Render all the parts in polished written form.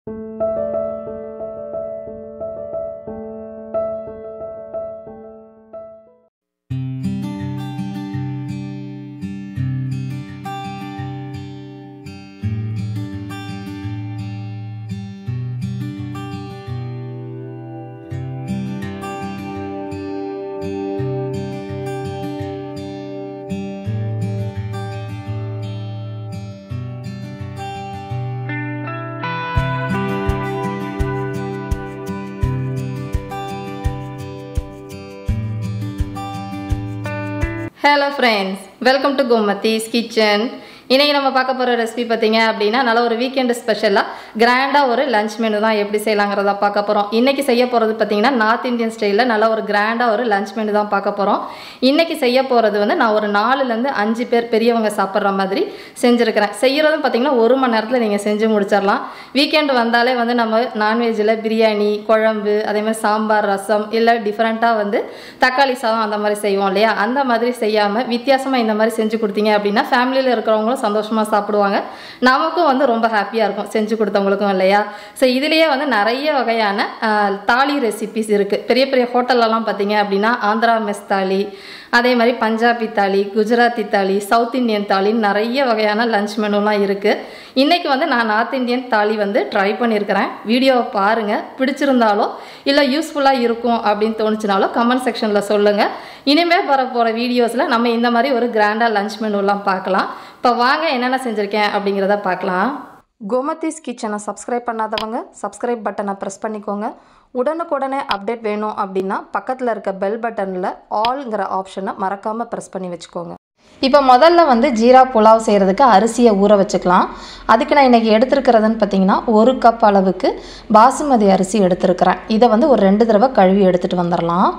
Hello friends, welcome to Gomathi's kitchen. இன்னைக்கு நம்ம பார்க்க போற ரெசிபி பாத்தீங்க அப்படினா நல்ல ஒரு வீக்கெண்ட் ஸ்பெஷலா கிராண்டா ஒரு லஞ்ச் மெனு தான் எப்படி செய்யலாம்ங்கறத பார்க்க போறோம். இன்னைக்கு செய்ய போறது பாத்தீங்கன்னா நார்த் இந்தியன் ஸ்டைல்ல நல்ல ஒரு கிராண்டா ஒரு லஞ்ச் மெனு தான் பார்க்க போறோம். இன்னைக்கு செய்ய போறது வந்து நான் ஒரு 4 ல இருந்து 5 பேர் பெரியவங்க சாப்பிடுற மாதிரி செஞ்சிருக்கேன். செய்யறது பாத்தீங்கன்னா 1 மணி நேரத்துல நீங்க செஞ்சு முடிச்சிரலாம். வீக்கெண்ட் வந்தாலே வந்து நம்ம நான்வெஜ்ல பிரியாணி, குழம்பு, அதே மாதிரி சாம்பார், ரசம் இல்ல டிஃபரண்டா வந்து தக்காளி சாதம் அந்த மாதிரி செய்வோம் இல்லையா? அந்த மாதிரி செய்யாம வித்தியாசமா இந்த மாதிரி செஞ்சு கொடுத்தீங்க அப்படினா ஃபேமிலில இருக்கறவங்க சந்தோஷமா சாப்பிடுவாங்க. நமக்கும் வந்து ரொம்ப ஹாப்பியா இருக்கும் செஞ்சு கொடுத்தவங்களுக்கும் இல்லையா? சோ இதுலயே வந்து நிறைய வகையான தாலி ரெசிபீஸ் இருக்கு. பெரிய பெரிய ஹோட்டல்ல எல்லாம் பாத்தீங்க அப்படினா ஆந்திரா மெஸ் தாலி, அதே மாதிரி பஞ்சாபி தாலி, குஜராத்தி தாலி, சவுத் இந்தியன் தாலி நிறைய வகையான லஞ்ச் மெனுலாம் இருக்கு. இன்னைக்கு வந்து நான் நார்த் இந்தியன் தாலி வந்து ட்ரை பண்ணியிருக்கிறேன். வீடியோவை பாருங்க. பிடிச்சிருந்தாலோ இல்லை யூஸ்ஃபுல்லாக இருக்கும் அப்படின்னு தோணுச்சுனாலோ கமெண்ட் செக்ஷனில் சொல்லுங்க. இனிமேல் போகிற வீடியோஸில் நம்ம இந்த மாதிரி ஒரு கிராண்டாக லஞ்ச் மெனுலாம் பார்க்கலாம். இப்போ வாங்க என்னென்ன செஞ்சுருக்கேன் அப்படிங்கிறத பார்க்கலாம். கோமதிஸ் கிச்சனை சப்ஸ்கிரைப் பண்ணாதவங்க சப்ஸ்கிரைப் பட்டனை ப்ரெஸ் பண்ணிக்கோங்க. உடனுக்குடனே அப்டேட் வேணும் அப்படின்னா பக்கத்தில் இருக்க பெல் பட்டனில் ஆல்ங்கிற ஆப்ஷனை மறக்காமல் ப்ரெஸ் பண்ணி வச்சுக்கோங்க. இப்போ முதல்ல வந்து ஜீரா புலாவ் செய்கிறதுக்கு அரிசியை ஊற வச்சுக்கலாம். அதுக்கு நான் இன்றைக்கி எடுத்துருக்கிறதுன்னு பார்த்தீங்கன்னா 1 கப் அளவுக்கு பாசுமதி அரிசி எடுத்துருக்கிறேன். இதை வந்து ஒரு 2 தடவை கழுவி எடுத்துகிட்டு வந்துடலாம்.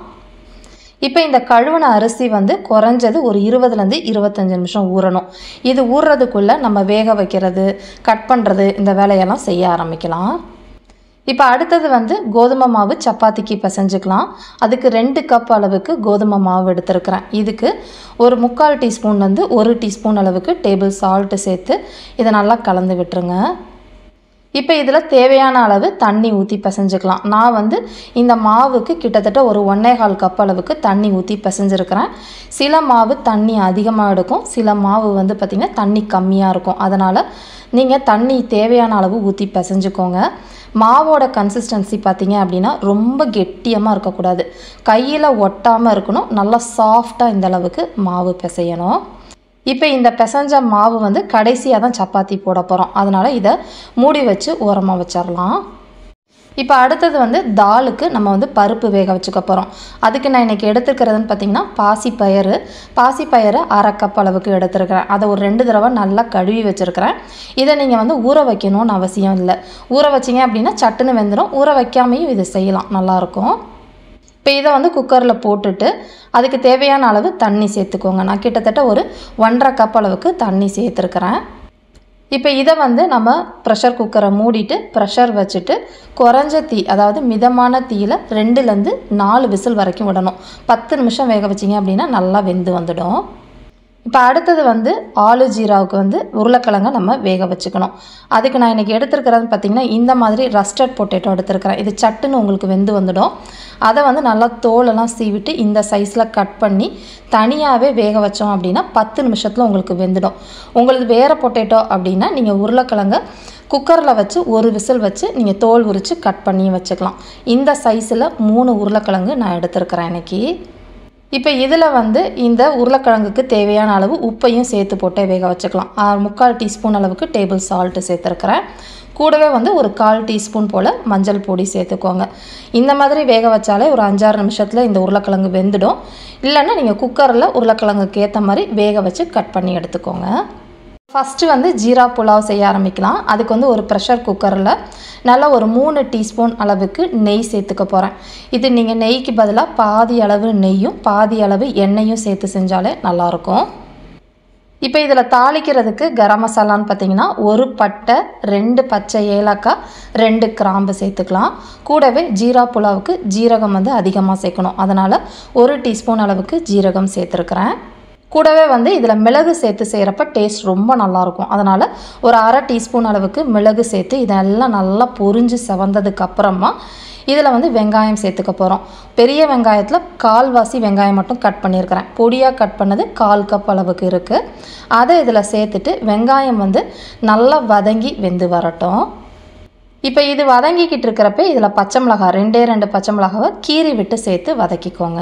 இப்போ இந்த கழுவின அரிசி வந்து குறைஞ்சது ஒரு 20லேருந்து 25 நிமிஷம் ஊறணும். இது ஊறுறதுக்குள்ளே நம்ம வேக வைக்கிறது, கட் பண்ணுறது இந்த வேலையெல்லாம் செய்ய ஆரம்பிக்கலாம். இப்போ அடுத்தது வந்து கோதுமை மாவு சப்பாத்திக்கு பிசைஞ்சுக்கலாம். அதுக்கு 2 கப் அளவுக்கு கோதுமை மாவு எடுத்துருக்கிறேன். இதுக்கு ஒரு 3/4 டீஸ்பூன்லேருந்து 1 டீஸ்பூன் அளவுக்கு டேபிள் சால்ட்டு சேர்த்து இதை நல்லா கலந்து விட்டுருங்க. இப்போ இதில் தேவையான அளவு தண்ணி ஊற்றி பிசைஞ்சுக்கலாம். நான் வந்து இந்த மாவுக்கு கிட்டத்தட்ட ஒரு 1.25 கப் அளவுக்கு தண்ணி ஊற்றி பிசைஞ்சிருக்கிறேன். சில மாவு தண்ணி அதிகமாக எடுக்கும், சில மாவு வந்து பார்த்திங்கன்னா தண்ணி கம்மியாக இருக்கும். அதனால் நீங்கள் தண்ணி தேவையான அளவு ஊற்றி பிசைஞ்சுக்கோங்க. மாவோட கன்சிஸ்டன்சி பார்த்திங்க அப்படின்னா ரொம்ப கெட்டியமாக இருக்கக்கூடாது, கையில் ஒட்டாமல் இருக்கணும். நல்லா சாஃப்டாக இந்த அளவுக்கு மாவு பிசையணும். இப்போ இந்த பிசைஞ்ச மாவு வந்து கடைசியாக தான் சப்பாத்தி போட போகிறோம். அதனால் இதை மூடி வச்சு ஓரமாக வச்சிடலாம். இப்போ அடுத்தது வந்து தாலுக்கு நம்ம வந்து பருப்பு வேக வச்சுக்க போகிறோம். அதுக்கு நான் இன்றைக்கி எடுத்துக்கிறதுன்னு பார்த்திங்கன்னா பாசிப்பயிறு 1/2 கப் அளவுக்கு எடுத்துருக்கிறேன். அதை ஒரு 2 தடவை நல்லா கழுவி வச்சுருக்கிறேன். இதை நீங்கள் வந்து ஊற வைக்கணும்னு அவசியம் இல்லை. ஊற வச்சிங்க அப்படின்னா சட்டுன்னு வெந்துடும். ஊற வைக்காமையும் இதை செய்யலாம், நல்லாயிருக்கும். இப்போ இதை வந்து குக்கரில் போட்டுட்டு அதுக்கு தேவையான அளவு தண்ணி சேர்த்துக்கோங்க. நான் கிட்டத்தட்ட ஒரு 1.5 கப் அளவுக்கு தண்ணி சேர்த்துருக்கிறேன். இப்போ இதை வந்து நம்ம ப்ரெஷர் குக்கரை மூடிட்டு ப்ரெஷர் வச்சுட்டு குறைஞ்ச தீ, அதாவது மிதமான தீயில் 2லேருந்து 4 விசில் வரைக்கும் விடணும். 10 நிமிஷம் வேக வச்சிங்க அப்படின்னா நல்லா வெந்து வந்துடும். இப்போ அடுத்தது வந்து ஆலு ஜீராவுக்கு வந்து உருளைக்கிழங்க நம்ம வேக வச்சுக்கணும். அதுக்கு நான் இன்றைக்கி எடுத்துருக்கிறதுன்னு பார்த்திங்கன்னா இந்த மாதிரி ரஸ்டட் பொட்டேட்டோ எடுத்துருக்கிறேன். இது சட்டுன்னு உங்களுக்கு வெந்து வந்துடும். அதை வந்து நல்லா தோலெல்லாம் சீவிட்டு இந்த சைஸில் கட் பண்ணி தனியாகவே வேக வச்சோம் அப்படின்னா 10 நிமிஷத்தில் உங்களுக்கு வெந்துடும். உங்களுக்கு வேறு பொட்டேட்டோ அப்படின்னா நீங்கள் உருளைக்கிழங்க குக்கரில் வச்சு 1 விசில் வச்சு நீங்கள் தோல் உரித்து கட் பண்ணி வச்சுக்கலாம். இந்த சைஸில் 3 உருளைக்கிழங்கு நான் எடுத்துருக்கிறேன் இன்றைக்கி. இப்போ இதில் வந்து இந்த உருளைக்கிழங்குக்கு தேவையான அளவு உப்பையும் சேர்த்து போட்டே வேக வச்சுக்கலாம். 3/4 டீஸ்பூன் அளவுக்கு டேபிள் சால்ட்டு சேர்த்துருக்கிறேன். கூடவே வந்து ஒரு 1/4 டீஸ்பூன் போல் மஞ்சள் பொடி சேர்த்துக்கோங்க. இந்த மாதிரி வேக வச்சாலே ஒரு 5-6 நிமிஷத்தில் இந்த உருளைக்கிழங்கு வெந்துடும். இல்லைன்னா நீங்கள் குக்கரில் உருளைக்கிழங்குக்கு ஏற்ற மாதிரி வேக வச்சு கட் பண்ணி எடுத்துக்கோங்க. ஃபஸ்ட்டு வந்து ஜீரா புலாவ் செய்ய ஆரம்பிக்கலாம். அதுக்கு வந்து ஒரு ப்ரெஷர் குக்கரில் நல்லா ஒரு 3 டீஸ்பூன் அளவுக்கு நெய் சேர்த்துக்க போகிறேன். இது நீங்கள் நெய்க்கு பதிலாக பாதி அளவு நெய்யும் பாதி அளவு எண்ணெயும் சேர்த்து செஞ்சாலே நல்லாயிருக்கும். இப்போ இதில் தாளிக்கிறதுக்கு கரம் மசாலான்னு பார்த்திங்கன்னா 1 பட்டை, 2 பச்சை ஏலக்காய், 2 கிராம்பு சேர்த்துக்கலாம். கூடவே ஜீரா புலாவுக்கு ஜீரகம் வந்து அதிகமாக சேர்க்கணும். அதனால் 1 டீஸ்பூன் அளவுக்கு ஜீரகம் சேர்த்துருக்குறேன். கூடவே வந்து இதில் மிளகு சேர்த்து செய்கிறப்ப டேஸ்ட் ரொம்ப நல்லாயிருக்கும். அதனால் ஒரு அரை டீஸ்பூன் அளவுக்கு மிளகு சேர்த்து இதெல்லாம் நல்லா பொரிஞ்சு செவந்ததுக்கப்புறமா இதில் வந்து வெங்காயம் சேர்த்துக்க போகிறோம். பெரிய வெங்காயத்தில் கால்வாசி வெங்காயம் மட்டும் கட் பண்ணியிருக்கிறேன். பொடியாக கட் பண்ணது 1/4 கப் அளவுக்கு இருக்குது. அதை இதில் சேர்த்துட்டு வெங்காயம் வந்து நல்லா வதங்கி வெந்து வரட்டும். இப்போ இது வதங்கிக்கிட்டு இருக்கிறப்ப இதில் பச்சை மிளகாய் 2 பச்சை மிளகாவை கீறி விட்டு சேர்த்து வதக்கிக்கோங்க.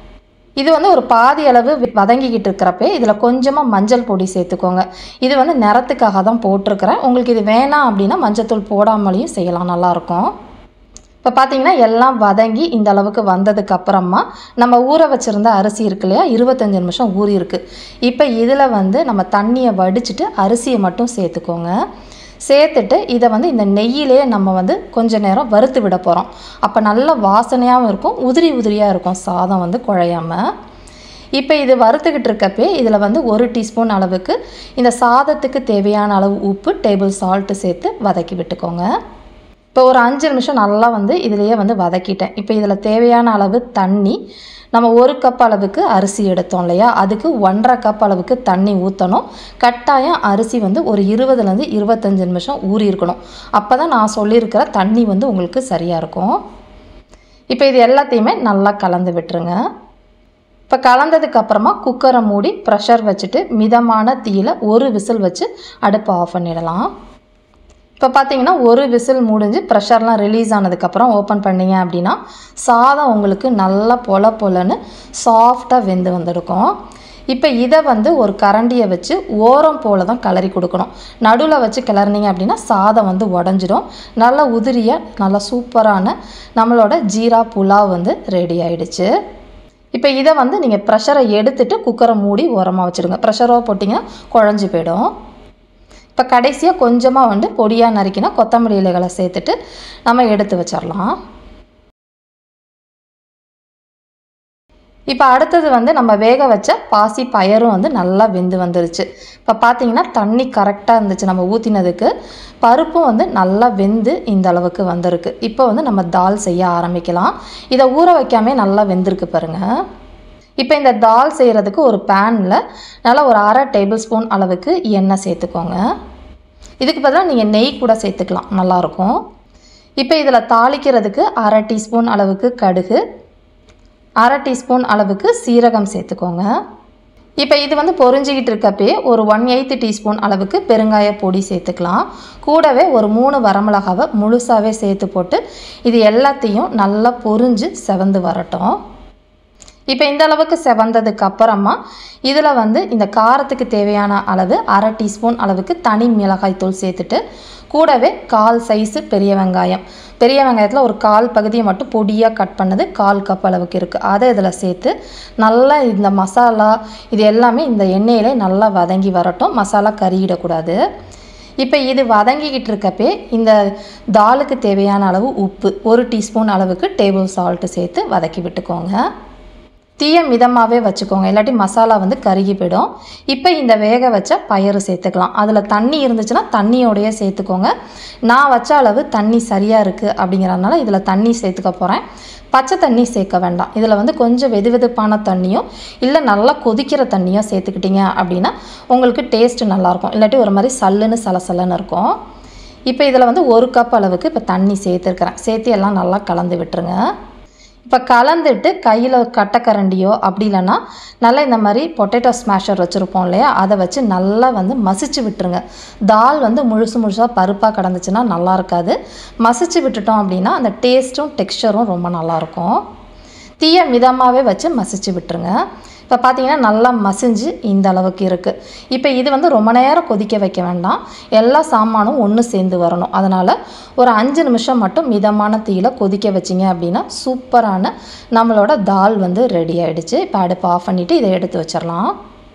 இது வந்து ஒரு பாதி அளவு வதங்கிக்கிட்டு இருக்கிறப்ப இதில் கொஞ்சமாக மஞ்சள் பொடி சேர்த்துக்கோங்க. இது வந்து நிறத்துக்காக தான் போட்டிருக்கிறேன். உங்களுக்கு இது வேணாம் அப்படின்னா மஞ்சத்தூள் போடாமலையும் செய்யலாம், நல்லாயிருக்கும். இப்போ பார்த்தீங்கன்னா எல்லாம் வதங்கி இந்த அளவுக்கு வந்ததுக்கப்புறமா நம்ம ஊற வச்சுருந்த அரிசி இருக்கு இல்லையா, 25 நிமிஷம் ஊறி இருக்குது. இப்போ இதில் வந்து நம்ம தண்ணியை வடிச்சிட்டு அரிசியை மட்டும் சேர்த்துக்கோங்க. சேர்த்துட்டு இதை வந்து இந்த நெய்யிலே நம்ம வந்து கொஞ்சம் நேரம் வறுத்து விட போகிறோம். அப்போ நல்ல வாசனையாகவும் இருக்கும், உதிரி உதிரியாக இருக்கும் சாதம் வந்து குழையாமல். இப்போ இது வறுத்துக்கிட்டு இருக்கப்பே இதில் வந்து 1 டீஸ்பூன் அளவுக்கு இந்த சாதத்துக்கு தேவையான அளவு உப்பு, டேபிள் சால்ட்டு சேர்த்து வதக்கி விட்டுக்கோங்க. இப்போ ஒரு 5 நிமிஷம் நல்லா வந்து இதிலேயே வந்து வதக்கிட்டேன். இப்போ இதில் தேவையான அளவு தண்ணி, நம்ம 1 கப் அளவுக்கு அரிசி எடுத்தோம் இல்லையா, அதுக்கு 1.5 கப் அளவுக்கு தண்ணி ஊற்றணும். கட்டாயம் அரிசி வந்து ஒரு 20லேருந்து 25 நிமிஷம் ஊறி இருக்கணும். அப்போ தான் நான் சொல்லியிருக்கிற தண்ணி வந்து உங்களுக்கு சரியாக இருக்கும். இப்போ இது எல்லாத்தையுமே நல்லா கலந்து விட்டுருங்க. இப்போ கலந்ததுக்கப்புறமா குக்கரை மூடி ப்ரெஷர் வச்சுட்டு மிதமான தீயில் 1 விசில் வச்சு அடுப்பை ஆஃப் பண்ணிடலாம். இப்போ பார்த்தீங்கன்னா 1 விசில் முடிஞ்சு ப்ரெஷர்லாம் ரிலீஸ் ஆனதுக்கப்புறம் ஓப்பன் பண்ணிங்க அப்படின்னா சாதம் உங்களுக்கு நல்லா பொலன்னு சாஃப்டாக வெந்து வந்துருக்கும். இப்போ இதை வந்து ஒரு கரண்டியை வச்சு ஓரம் போல் தான் கிளறி கொடுக்கணும். நடுவில் வச்சு கிளறினீங்க அப்படின்னா சாதம் வந்து உடஞ்சிடும். நல்லா உதிரியாக நல்லா சூப்பரான நம்மளோட ஜீரா புலாவ் வந்து ரெடி ஆகிடுச்சு. இப்போ இதை வந்து நீங்கள் ப்ரெஷரை எடுத்துகிட்டு குக்கரை மூடி ஓரமாக வச்சுடுங்க. ப்ரெஷராக போட்டிங்கன்னா குழஞ்சி போயிடும். இப்போ கடைசியாக கொஞ்சமாக வந்து பொடியாக நறுக்கினா கொத்தமல்லி இலைகளை சேர்த்துட்டு நம்ம எடுத்து வச்சிடலாம். இப்போ அடுத்தது வந்து நம்ம வேக வச்ச பாசி பயரும் வந்து நல்லா வெந்து வந்துருச்சு. இப்போ பார்த்தீங்கன்னா தண்ணி கரெக்டாக இருந்துச்சு நம்ம ஊற்றினதுக்கு. பருப்பும் வந்து நல்லா வெந்து இந்த அளவுக்கு வந்திருக்கு. இப்போ வந்து நம்ம தால் செய்ய ஆரம்பிக்கலாம். இதை ஊற வைக்காமே நல்லா வெந்திருக்கு பாருங்கள். இப்போ இந்த தால் செய்கிறதுக்கு ஒரு பேனில் நல்லா ஒரு அரை டேபிள் ஸ்பூன் அளவுக்கு எண்ணெய் சேர்த்துக்கோங்க. இதுக்கு பதிலாக நீங்கள் நெய் கூட சேர்த்துக்கலாம், நல்லாயிருக்கும். இப்போ இதில் தாளிக்கிறதுக்கு அரை டீஸ்பூன் அளவுக்கு கடுகு, அரை டீஸ்பூன் அளவுக்கு சீரகம் சேர்த்துக்கோங்க. இப்போ இது வந்து பொரிஞ்சிக்கிட்டு இருக்கப்பே ஒரு 1/8 டீஸ்பூன் அளவுக்கு பெருங்காய பொடி சேர்த்துக்கலாம். கூடவே ஒரு 3 வரமிளகாவை முழுசாகவே சேர்த்து போட்டு இது எல்லாத்தையும் நல்லா பொரிஞ்சு செவந்து வரட்டும். இப்போ இந்த அளவுக்கு செவந்ததுக்கு அப்புறமா இதில் வந்து இந்த காரத்துக்கு தேவையான அளவு அரை டீஸ்பூன் அளவுக்கு தனி மிளகாய் தூள் சேர்த்துட்டு கூடவே 1/4 சைஸு பெரிய வெங்காயத்தில் ஒரு 1/4 பகுதியை மட்டும் பொடியாக கட் பண்ணது 1/4 கப் அளவுக்கு இருக்குது. அதை இதில் சேர்த்து நல்லா இந்த மசாலா இது எல்லாமே இந்த எண்ணெயிலே நல்லா வதங்கி வரட்டும். மசாலா கறியிடக்கூடாது. இப்போ இது வதங்கிக்கிட்டு இருக்கப்பே இந்த தாலுக்கு தேவையான அளவு உப்பு, 1 டீஸ்பூன் அளவுக்கு டேபிள் சால்ட்டு சேர்த்து வதக்கி விட்டுக்கோங்க. தீயை மிதமாகவே வச்சுக்கோங்க, இல்லாட்டி மசாலா வந்து கருகி போயிடும். இப்போ இந்த வேக வச்ச பயிறு சேர்த்துக்கலாம். அதில் தண்ணி இருந்துச்சுன்னா தண்ணியோடையே சேர்த்துக்கோங்க. நான் வச்ச அளவு தண்ணி சரியாக இருக்குது அப்படிங்கிறதுனால இதில் தண்ணி சேர்த்துக்க போகிறேன். பச்சை தண்ணி சேர்க்க வேண்டாம். இதில் வந்து கொஞ்சம் வெதுவெதுப்பான தண்ணியும் இல்லை நல்லா கொதிக்கிற தண்ணியும் சேர்த்துக்கிட்டிங்க அப்படின்னா உங்களுக்கு டேஸ்ட்டு நல்லாயிருக்கும். இல்லாட்டி ஒரு மாதிரி சல்லுன்னு சலசலன்னு இருக்கும். இப்போ இதில் வந்து 1 கப் அளவுக்கு இப்போ தண்ணி சேர்த்துருக்கிறேன். சேர்த்து எல்லாம் நல்லா கலந்து விட்டுருங்க. இப்போ கலந்துட்டு கையில் கட்டைக்கரண்டியோ அப்படி இல்லைன்னா நல்லா இந்த மாதிரி பொட்டேட்டோ ஸ்மாஷர் வச்சுருப்போம் இல்லையா, அதை வச்சு நல்லா வந்து மசிச்சு விட்டுருங்க. தால் வந்து முழுசாக பருப்பாக கிடந்துச்சுன்னா நல்லா இருக்காது. மசிச்சு விட்டுட்டோம் அப்படின்னா அந்த டேஸ்ட்டும் டெக்ஸ்சரும் ரொம்ப நல்லாயிருக்கும். தீயை மிதமாகவே வச்சு மசிச்சு விட்டுருங்க. இப்போ பார்த்தீங்கன்னா நல்லா மசிஞ்சு இந்த அளவுக்கு இருக்குது. இப்போ இது வந்து ரொம்ப நேரம் கொதிக்க வைக்க வேண்டாம். எல்லா சாமானும் ஒன்று சேர்ந்து வரணும். அதனால் ஒரு 5 நிமிஷம் மட்டும் மிதமான தீயில் கொதிக்க வச்சிங்க அப்படின்னா சூப்பரான நம்மளோட தால் வந்து ரெடி ஆகிடுச்சு. இப்போ அடுப்பு ஆஃப் பண்ணிவிட்டு இதை எடுத்து வச்சிடலாம்.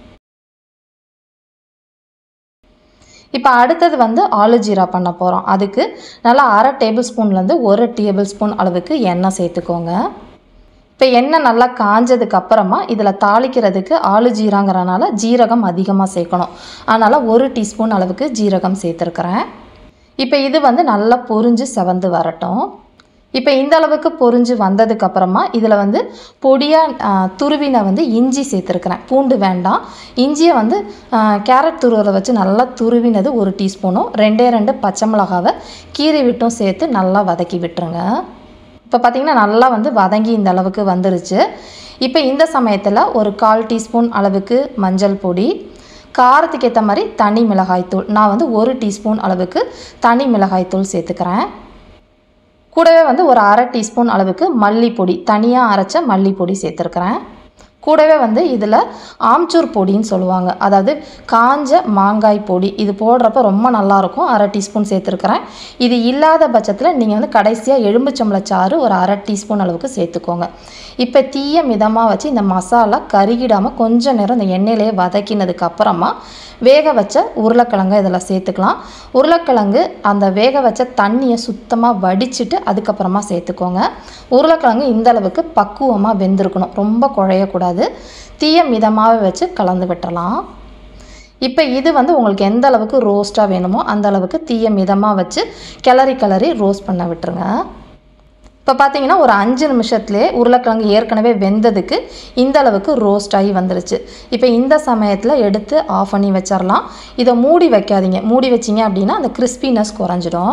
இப்போ அடுத்தது வந்து ஆலு ஜீரா பண்ண போகிறோம். அதுக்கு நல்லா அரை டேபிள் ஸ்பூன்லேருந்து 1 டேபிள் ஸ்பூன் அளவுக்கு எண்ணெய் சேர்த்துக்கோங்க. இப்போ எண்ணெய் நல்லா காஞ்சதுக்கு அப்புறமா இதில் தாளிக்கிறதுக்கு ஆலு ஜீராங்கிறனால ஜீரகம் அதிகமாக சேர்க்கணும். அதனால் 1 டீஸ்பூன் அளவுக்கு ஜீரகம் சேர்த்துருக்குறேன். இப்போ இது வந்து நல்லா பொரிஞ்சு செவந்து வரட்டும். இப்போ இந்த அளவுக்கு பொரிஞ்சு வந்ததுக்கப்புறமா இதில் வந்து பொடியாக துருவினை வந்து இஞ்சி சேர்த்துருக்குறேன். பூண்டு வேண்டாம். இஞ்சியை வந்து கேரட் துருவலை வச்சு நல்லா துருவினது 1 டீஸ்பூனும் 2 பச்சை மிளகாவை கீரை விட்டும் சேர்த்து நல்லா வதக்கி விட்டுருங்க. இப்போ பார்த்திங்கன்னா நல்லா வந்து வதங்கி இந்த அளவுக்கு வந்துருச்சு. இப்போ இந்த சமயத்தில் ஒரு 1/4 டீஸ்பூன் அளவுக்கு மஞ்சள் பொடி, காரத்துக்கு ஏற்ற மாதிரி தனி மிளகாய்த்தூள், நான் வந்து 1 டீஸ்பூன் அளவுக்கு தனி மிளகாய்த்தூள் சேர்த்துக்கிறேன். கூடவே வந்து ஒரு 1/2 டீஸ்பூன் அளவுக்கு மல்லிப்பொடி, தனியாக அரைச்ச மல்லிப்பொடி சேர்த்துருக்குறேன். கூடவே வந்து இதில் ஆம்ச்சூர் பொடின்னு சொல்லுவாங்க, அதாவது காஞ்ச மாங்காய் பொடி. இது போடுறப்ப ரொம்ப நல்லாயிருக்கும். 1/2 டீஸ்பூன் சேர்த்துருக்குறேன். இது இல்லாத பட்சத்தில் நீங்கள் வந்து கடைசியாக எலும்புச்சம்பளச்சாறு ஒரு 1/2 டீஸ்பூன் அளவுக்கு சேர்த்துக்கோங்க. இப்போ தீய மிதமாக வச்சு இந்த மசாலா கருகிடாமல் கொஞ்சம் நேரம் இந்த எண்ணெயிலே வதக்கினதுக்கு அப்புறமா வேக வச்ச உருளைக்கிழங்கு இதில் சேர்த்துக்கலாம். உருளைக்கிழங்கு அந்த வேக வச்ச தண்ணியை சுத்தமாக வடிச்சிட்டு அதுக்கப்புறமா சேர்த்துக்கோங்க. உருளைக்கிழங்கு இந்த அளவுக்கு பக்குவமாக வெந்திருக்கணும், ரொம்ப குழையக்கூடாது. தீய மிதமாக வச்சு கலந்து விட்டுறலாம். இப்போ இது வந்து உங்களுக்கு எந்த அளவுக்கு ரோஸ்ட்டாக வேணுமோ அந்த அளவுக்கு தீய மிதமாக வச்சு கிளறி ரோஸ்ட் பண்ண விட்டுருங்க. இப்போ பார்த்தீங்கன்னா ஒரு 5 நிமிஷத்துலேயே உருளைக்கிழங்கு ஏற்கனவே வெந்ததுக்கு இந்த அளவுக்கு ரோஸ்ட் ஆகி வந்துருச்சு. இப்போ இந்த சமயத்தில் எடுத்து ஆஃப் பண்ணி வச்சிடலாம். இதை மூடி வைக்காதீங்க. மூடி வச்சிங்க அப்படின்னா அந்த கிறிஸ்பினஸ் குறைஞ்சிடும்.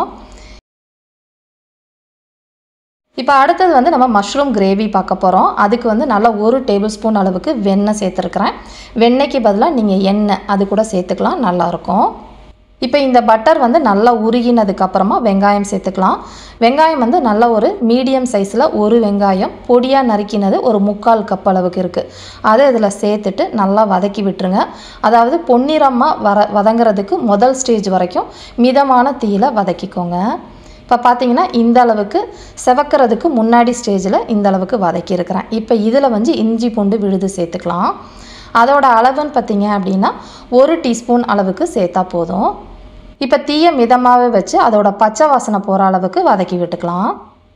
இப்போ அடுத்தது வந்து நம்ம மஷ்ரூம் கிரேவி பார்க்க போகிறோம். அதுக்கு வந்து நல்லா 1 டேபிள் ஸ்பூன் அளவுக்கு வெண்ணெய் சேர்த்துருக்குறேன். வெண்ணெய்க்கு பதிலாக நீங்கள் எண்ணெய் அது கூட சேர்த்துக்கலாம், நல்லாயிருக்கும். இப்போ இந்த பட்டர் வந்து நல்லா உருகினதுக்கப்புறமா வெங்காயம் சேர்த்துக்கலாம். வெங்காயம் வந்து நல்ல ஒரு மீடியம் சைஸில் ஒரு வெங்காயம் பொடியாக நறுக்கினது ஒரு 3/4 கப் அளவுக்கு இருக்குது. அதை இதில் சேர்த்துட்டு நல்லா வதக்கி விட்டுருங்க. அதாவது பொன்னிறமாக வதங்கிறதுக்கு முதல் ஸ்டேஜ் வரைக்கும் மிதமான தீயில வதக்கிக்கோங்க. இப்போ பார்த்தீங்கன்னா இந்த அளவுக்கு செவக்கிறதுக்கு முன்னாடி ஸ்டேஜில் இந்த அளவுக்கு வதக்கியிருக்கிறேன். இப்போ இதில் வந்து இஞ்சி பூண்டு விழுது சேர்த்துக்கலாம். அதோட அளவுன்னு பார்த்தீங்க அப்படின்னா 1 டீஸ்பூன் அளவுக்கு சேர்த்தா போதும். இப்போ தீய மிதமாகவே வச்சு அதோட பச்சை வாசனை போகிற அளவுக்கு வதக்கி விட்டுக்கலாம்.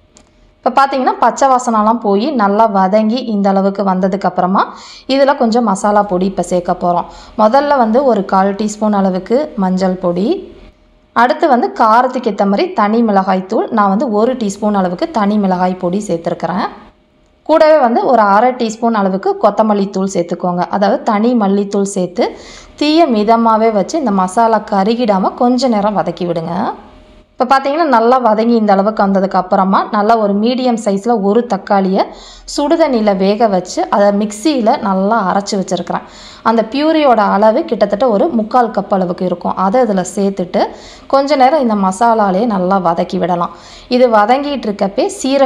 இப்போ பார்த்தீங்கன்னா பச்சை வாசனைலாம் போய் நல்லா வதங்கி இந்த அளவுக்கு வந்ததுக்கப்புறமா இதில் கொஞ்சம் மசாலா பொடி இப்போ சேர்க்க போகிறோம். முதல்ல வந்து ஒரு 1/4 டீஸ்பூன் அளவுக்கு மஞ்சள் பொடி, அடுத்து வந்து காரத்துக்கு ஏற்ற மாதிரி தனி மிளகாய்த்தூள், நான் வந்து 1 டீஸ்பூன் அளவுக்கு தனி மிளகாய் பொடி சேர்த்துருக்குறேன். கூடவே வந்து ஒரு 1/2 டீஸ்பூன் அளவுக்கு கொத்தமல்லி தூள் சேர்த்துக்கோங்க, அதாவது தனி மல்லித்தூள் சேர்த்து தீய மிதமாகவே வச்சு இந்த மசாலா கருகிடாமல் கொஞ்சம் நேரம் வதக்கி விடுங்க. இப்போ பார்த்தீங்கன்னா நல்லா வதங்கி இந்த அளவுக்கு வந்ததுக்கு அப்புறமா நல்லா ஒரு மீடியம் சைஸில் ஒரு தக்காளியை சுடுதண்ணியில் வேக வச்சு அதை மிக்சியில் நல்லா அரைச்சி வச்சுருக்கிறேன். அந்த பியூரியோட அளவு கிட்டத்தட்ட ஒரு 3/4 கப் அளவுக்கு இருக்கும். அதை இதில் சேர்த்துட்டு கொஞ்ச நேரம் இந்த மசாலாலே நல்லா வதக்கி விடலாம். இது வதங்கிட்டு இருக்கப்பே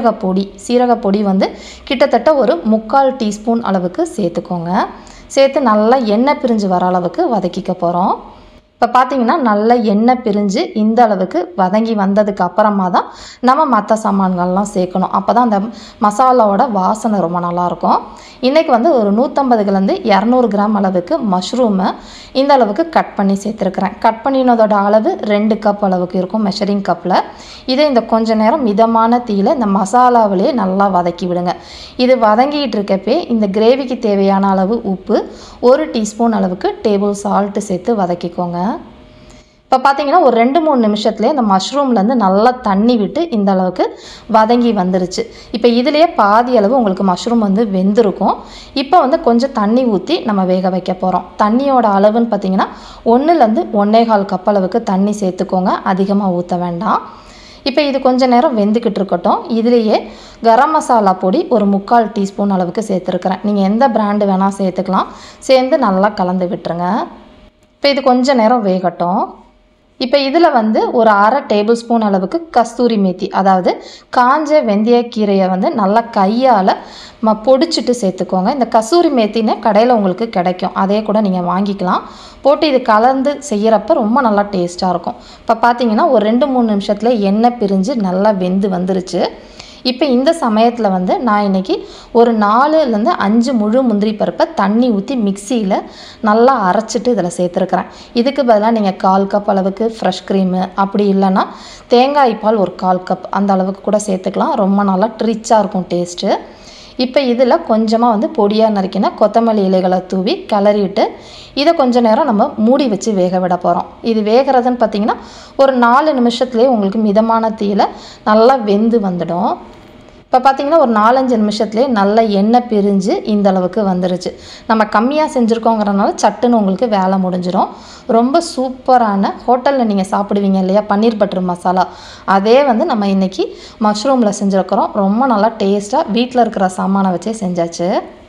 சீரகப்பொடி வந்து கிட்டத்தட்ட ஒரு 3/4 டீஸ்பூன் அளவுக்கு சேர்த்துக்கோங்க. சேர்த்து நல்லா எண்ணெய் பிரிஞ்சு வர அளவுக்கு வதக்கிக்க போகிறோம். இப்போ பார்த்தீங்கன்னா நல்ல எண்ணெய் பிரிஞ்சு இந்த அளவுக்கு வதங்கி வந்ததுக்கு அப்புறமா தான் நம்ம மற்ற சாமான்கள்லாம் சேர்க்கணும். அப்போ தான் அந்த மசாலாவோட வாசனை ரொம்ப நல்லாயிருக்கும். இன்றைக்கி வந்து ஒரு 150 200 கிராம் அளவுக்கு மஷ்ரூமை இந்த அளவுக்கு கட் பண்ணி சேர்த்துருக்குறேன். கட் பண்ணினதோட அளவு 2 கப் அளவுக்கு இருக்கும் மெஷரிங் கப்பில். இதை இந்த கொஞ்ச நேரம் மிதமான தீயில் இந்த மசாலாவிலே நல்லா வதக்கி விடுங்க. இது வதங்கிட்டு இருக்கப்பே இந்த கிரேவிக்கு தேவையான அளவு உப்பு, 1 டீஸ்பூன் அளவுக்கு டேபிள் சால்ட்டு சேர்த்து வதக்கிக்கோங்க. இப்போ பார்த்தீங்கன்னா ஒரு 2-3 நிமிஷத்துலேயே இந்த மஷ்ரூம்லேருந்து நல்லா தண்ணி விட்டு இந்த அளவுக்கு வதங்கி வந்துருச்சு. இப்போ இதிலேயே பாதி அளவு உங்களுக்கு மஷ்ரூம் வந்து வெந்திருக்கும். இப்போ வந்து கொஞ்சம் தண்ணி ஊற்றி நம்ம வேக வைக்க போகிறோம். தண்ணியோட அளவுன்னு பார்த்தீங்கன்னா 1 1/4 கப் அளவுக்கு தண்ணி சேர்த்துக்கோங்க, அதிகமாக ஊற்ற வேண்டாம். இப்போ இது கொஞ்சம் நேரம் வெந்துக்கிட்டு இருக்கட்டும். இதுலேயே கரம் மசாலா பொடி ஒரு 3/4 டீஸ்பூன் அளவுக்கு சேர்த்துருக்குறேன். நீங்கள் எந்த பிராண்டு வேணால் சேர்த்துக்கலாம். சேர்ந்து நல்லா கலந்து விட்டுருங்க. இப்போ இது கொஞ்சம் நேரம் வேகட்டும். இப்போ இதில் வந்து ஒரு 1/2 டேபிள் ஸ்பூன் அளவுக்கு கஸ்தூரி மேத்தி, அதாவது காஞ்ச வெந்தயக்கீரையை வந்து நல்லா கையால் பொடிச்சிட்டு சேர்த்துக்கோங்க. இந்த கஸ்தூரி மேத்தின்னு கடையில் உங்களுக்கு கிடைக்கும், அதே கூட நீங்கள் வாங்கிக்கலாம். போட்டு இது கலந்து செய்கிறப்ப ரொம்ப நல்லா டேஸ்ட்டாக இருக்கும். இப்போ பார்த்தீங்கன்னா ஒரு 2-3 நிமிஷத்தில் எண்ணெய் பிரிஞ்சு நல்லா வெந்து வந்துருச்சு. இப்போ இந்த சமயத்தில் வந்து நான் இன்றைக்கி ஒரு 4-5 முழு முந்திரி பருப்பை தண்ணி ஊற்றி மிக்சியில் நல்லா அரைச்சிட்டு இதில் சேர்த்துருக்குறேன். இதுக்கு பதிலாக நீங்கள் 1/4 கப் அளவுக்கு ஃப்ரெஷ் க்ரீமு, அப்படி இல்லைன்னா தேங்காய் பால் ஒரு 1/4 கப் அந்த அளவுக்கு கூட சேர்த்துக்கலாம். ரொம்ப நல்லா ரிச்சாக இருக்கும் டேஸ்ட்டு. இப்போ இதில் கொஞ்சமாக வந்து பொடியாக நறுக்கின கொத்தமல்லி இலைகளை தூவி கிளறிட்டு இதை கொஞ்ச நேரம் நம்ம மூடி வச்சு வேக விட போகிறோம். இது வேகிறதுன்னு பார்த்திங்கன்னா ஒரு 4 நிமிஷத்துலேயே உங்களுக்கு மிதமான தீயில் நல்லா வெந்து வந்துடும். இப்போ பார்த்திங்கன்னா ஒரு 4-5 நிமிஷத்துலேயே நல்லா எண்ணெய் பிரிஞ்சு இந்த அளவுக்கு வந்துருச்சு. நம்ம கம்மியாக செஞ்சுருக்கோங்கிறனால சட்டுன்னு உங்களுக்கு வேலை முடிஞ்சிடும். ரொம்ப சூப்பரான ஹோட்டலில் நீங்கள் சாப்பிடுவீங்க இல்லையா பன்னீர் பட்டர் மசாலா, அதே வந்து நம்ம இன்றைக்கி மஷ்ரூமில் செஞ்சுருக்கிறோம். ரொம்ப நல்லா டேஸ்ட்டாக வீட்டில் இருக்கிற சாமானை வச்சே செஞ்சாச்சு.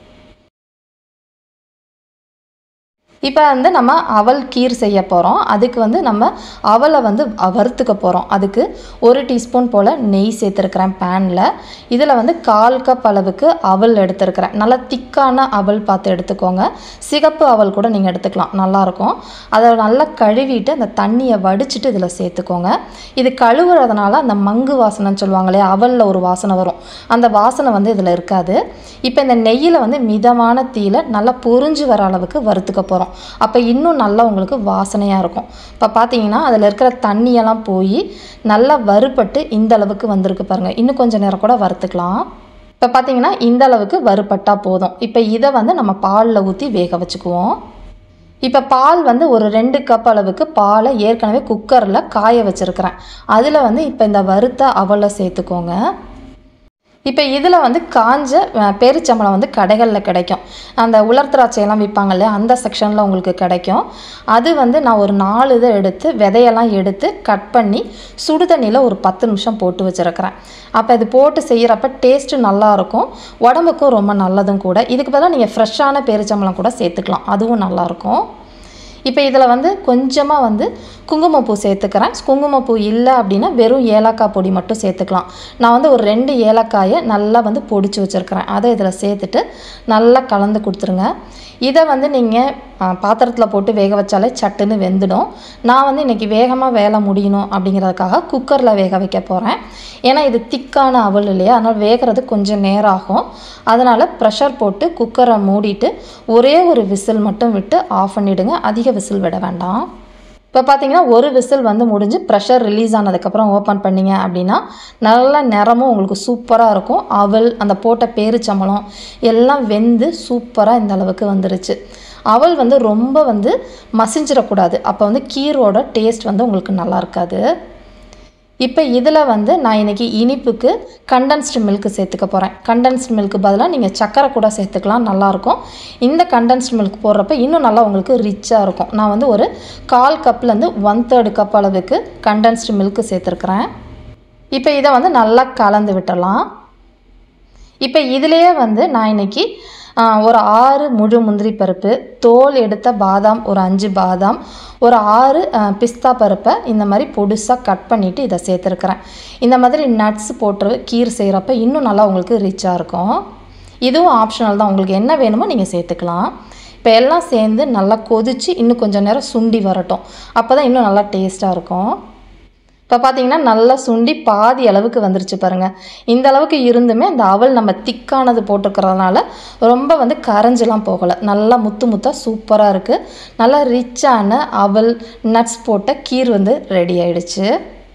இப்போ வந்து நம்ம அவல் கீர் செய்ய போகிறோம். அதுக்கு வந்து நம்ம அவலை வந்து வறுத்துக்க போகிறோம். அதுக்கு 1 டீஸ்பூன் போல் நெய் சேர்த்துருக்கிறேன் பேனில். இதில் வந்து 1/4 கப் அளவுக்கு அவல் எடுத்துருக்கிறேன். நல்லா திக்கான அவல் பார்த்து எடுத்துக்கோங்க. சிகப்பு அவல் கூட நீங்கள் எடுத்துக்கலாம், நல்லாயிருக்கும். அதை நல்லா கழுவிட்டு அந்த தண்ணியை வடிச்சிட்டு இதில் சேர்த்துக்கோங்க. இது கழுவுறதுனால அந்த மங்கு வாசனைன்னு சொல்லுவாங்க இல்லையா, அவலில் ஒரு வாசனை வரும், அந்த வாசனை வந்து இதில் இருக்காது. இப்போ இந்த நெய்யில் வந்து மிதமான தீயில் நல்லா பொரிஞ்சு வர அளவுக்கு வறுத்துக்க போகிறோம். அப்போ இன்னும் நல்லா உங்களுக்கு வாசனையாக இருக்கும். இப்போ பார்த்தீங்கன்னா அதில் இருக்கிற தண்ணியெல்லாம் போய் நல்லா வறுபட்டு இந்த அளவுக்கு வந்திருக்கு பாருங்கள். இன்னும் கொஞ்சம் நேரம் கூட வறுத்துக்கலாம். இப்போ பார்த்தீங்கன்னா இந்த அளவுக்கு வறுபட்டால் போதும். இப்போ இதை வந்து நம்ம பாலில் ஊற்றி வேக வச்சுக்குவோம். இப்போ பால் வந்து ஒரு 2 கப் அளவுக்கு பாலை ஏற்கனவே குக்கரில் காய வச்சுருக்கிறேன். அதில் வந்து இப்போ இந்த வறுத்த அவலை சேர்த்துக்கோங்க. இப்போ இதில் வந்து காஞ்ச பேரிச்சம்பழம் வந்து கடைகளில் கிடைக்கும். அந்த உலர் திராட்சையெல்லாம் விற்பாங்க இல்லையா, அந்த செக்ஷனில் உங்களுக்கு கிடைக்கும். அது வந்து நான் ஒரு 4 இதை எடுத்து விதையெல்லாம் எடுத்து கட் பண்ணி சுடு தண்ணியில் ஒரு 10 நிமிஷம் போட்டு வச்சுருக்கிறேன். அப்போ இது போட்டு செய்கிறப்ப டேஸ்ட்டு நல்லாயிருக்கும், உடம்புக்கும் ரொம்ப நல்லதும் கூட. இதுக்கு பதிலாக நீங்கள் ஃப்ரெஷ்ஷான பேரிச்சம்பழம் கூட சேர்த்துக்கலாம், அதுவும் நல்லாயிருக்கும். இப்போ இதில் வந்து கொஞ்சமாக வந்து குங்குமப்பூ சேர்த்துக்கிறேன். குங்குமப்பூ இல்லை அப்படின்னா வெறும் ஏலக்காய் பொடி மட்டும் சேர்த்துக்கலாம். நான் வந்து ஒரு 2 ஏலக்காயை நல்லா வந்து பொடிச்சு வச்சுருக்கிறேன். அதை இதில் சேர்த்துட்டு நல்லா கலந்து கொடுத்துருங்க. இதை வந்து நீங்கள் பாத்திரத்தில் போட்டு வேக வச்சாலே சட்டுன்னு வெந்துடும். நான் வந்து இன்றைக்கி வேகமாக வேலை முடியணும் அப்படிங்கிறதுக்காக குக்கரில் வேக வைக்க போகிறேன். ஏன்னா இது திக்கான அவல் இல்லையா, அதனால் வேகிறது கொஞ்சம் நேரம் ஆகும். அதனால் ப்ரெஷர் போட்டு குக்கரை மூடிட்டு ஒரே ஒரு விசில் மட்டும் விட்டு ஆஃப் பண்ணிவிடுங்க. அதிக விசில் விட வேண்டாம். இப்போ பார்த்தீங்கன்னா ஒரு விசில் வந்து முடிஞ்சு ப்ரெஷர் ரிலீஸ் ஆனதுக்கப்புறம் ஓப்பன் பண்ணிங்க அப்படின்னா நல்ல நிறமும் உங்களுக்கு சூப்பராக இருக்கும். அவல் அந்த போட்ட பேரிச்சம்பழம் எல்லாம் வெந்து சூப்பராக இந்த அளவுக்கு வந்துருச்சு. அவல் வந்து ரொம்ப வந்து மசிஞ்சிடக்கூடாது, அப்போ வந்து கீரோட டேஸ்ட் வந்து உங்களுக்கு நல்லா இருக்காது. இப்போ இதில் வந்து நான் இன்றைக்கி இனிப்புக்கு கண்டென்ஸ்டு மில்க் சேர்த்துக்க போகிறேன். கண்டென்ஸ்டு மில்க்கு பதிலாக நீங்கள் சக்கரை கூட சேர்த்துக்கலாம், நல்லாயிருக்கும். இந்த கண்டென்ஸ்டு மில்க் போடுறப்ப இன்னும் நல்லா உங்களுக்கு ரிச்சாக இருக்கும். நான் வந்து ஒரு 1/4 கப்லேருந்து 1/3 கப் அளவுக்கு கண்டென்ஸ்டு மில்க்கு சேர்த்துருக்குறேன். இப்போ இதை வந்து நல்லா கலந்து விட்டுடலாம். இப்போ இதிலேயே வந்து நான் இன்றைக்கி ஒரு 6 முழு முந்திரி பருப்பு, தோல் எடுத்த பாதாம் ஒரு 5 பாதாம், ஒரு 6 பிஸ்தா பருப்பை இந்த மாதிரி பொடிசாக கட் பண்ணிவிட்டு இதை சேர்த்துருக்குறேன். இந்த மாதிரி நட்ஸ் போட்டு கீர் செய்கிறப்ப இன்னும் நல்லா உங்களுக்கு ரிச்சாக இருக்கும். இதுவும் ஆப்ஷனல் தான், உங்களுக்கு என்ன வேணுமோ நீங்கள் சேர்த்துக்கலாம். இப்போ எல்லாம் சேர்ந்து நல்லா கொதித்து இன்னும் கொஞ்சம் நேரம் சுண்டி வரட்டும், அப்போ தான் இன்னும் நல்லா டேஸ்ட்டாக இருக்கும். இப்போ பார்த்தீங்கன்னா நல்லா சுண்டி பாதி அளவுக்கு வந்துருச்சு பாருங்கள். இந்த அளவுக்கு இருந்துமே இந்த அவல் நம்ம திக்கானது போட்டுக்கிறதுனால ரொம்ப வந்து கரைஞ்செலாம் போகலை, நல்லா முத்து முத்தாக சூப்பராக இருக்குது. நல்லா ரிச்சான அவல் நட்ஸ் போட்ட கீர் வந்து ரெடி ஆயிடுச்சு.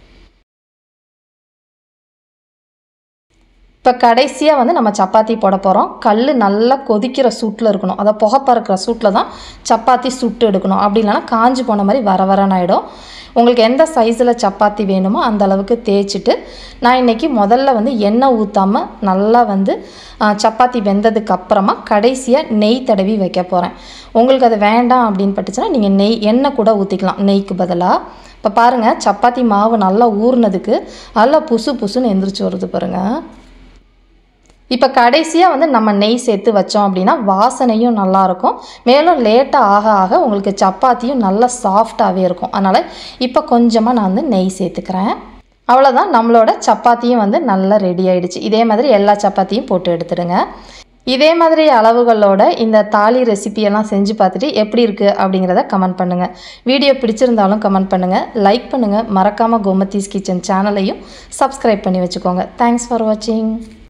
இப்போ கடைசியாக வந்து நம்ம சப்பாத்தி போட போகிறோம். கல் நல்லா கொதிக்கிற சூட்டில் இருக்கணும், அதை புகை பறக்கிற சூட்டில் தான் சப்பாத்தி சுட்டு எடுக்கணும். அப்படி இல்லைனா காஞ்சி போன மாதிரி வர வரன்னு ஆகிடும். உங்களுக்கு எந்த சைஸில் சப்பாத்தி வேணுமோ அந்த அளவுக்கு தேய்ச்சிட்டு நான் இன்றைக்கி முதல்ல வந்து எண்ணெய் ஊற்றாமல் நல்லா வந்து சப்பாத்தி வெந்ததுக்கு அப்புறமா கடைசியாக நெய் தடவி வைக்க போகிறேன். உங்களுக்கு அது வேண்டாம் அப்படின்னு பட்டுச்சுன்னா நீங்கள் எண்ணெய் கூட ஊற்றிக்கலாம் நெய்க்கு பதிலாக. இப்போ பாருங்கள் சப்பாத்தி மாவு நல்லா ஊறினதுக்கு நல்லா புசு புசுன்னு எந்திரிச்சு வருது பாருங்கள். இப்போ கடைசியாக வந்து நம்ம நெய் சேர்த்து வச்சோம் அப்படின்னா வாசனையும் நல்லாயிருக்கும். மேலும் லேட்டாக ஆக ஆக உங்களுக்கு சப்பாத்தியும் நல்லா சாஃப்டாகவே இருக்கும். அதனால் இப்போ கொஞ்சமாக நான் வந்து நெய் சேர்த்துக்கிறேன். அவ்வளோதான், நம்மளோட சப்பாத்தியும் வந்து நல்லா ரெடி ஆகிடுச்சு. இதே மாதிரி எல்லா சப்பாத்தியும் போட்டு எடுத்துடுங்க. இதே மாதிரி அளவுகளோட இந்த தாலி ரெசிபியெல்லாம் செஞ்சு பார்த்துட்டு எப்படி இருக்குது அப்படிங்கிறத கமெண்ட் பண்ணுங்கள். வீடியோ பிடிச்சிருந்தாலும் கமெண்ட் பண்ணுங்கள், லைக் பண்ணுங்கள். மறக்காமல் கோமதிஸ் கிச்சன் சேனலையும் சப்ஸ்கிரைப் பண்ணி வச்சுக்கோங்க. தேங்க்ஸ் ஃபார் வாட்சிங்.